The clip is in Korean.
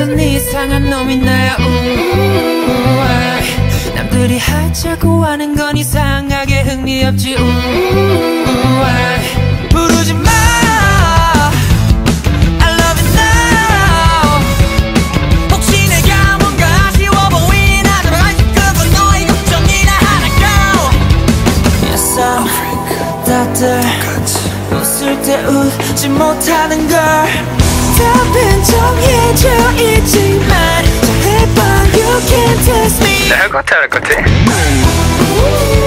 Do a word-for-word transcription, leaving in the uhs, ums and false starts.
완전 이상한 놈이 나야. 남들이 하자고 하는 건 이상하게 흥미 없지. 부르지 마. I love it now. 혹시 내가 뭔가 아쉬워 보이나 들어간 그건 너의 걱정이나 하나 go. Yes I'm 다들 웃을 때 웃지 못하는 걸 답은 정해져 있지만 잘해봐. You can't test me. 할 것 같아, 할 것 같아.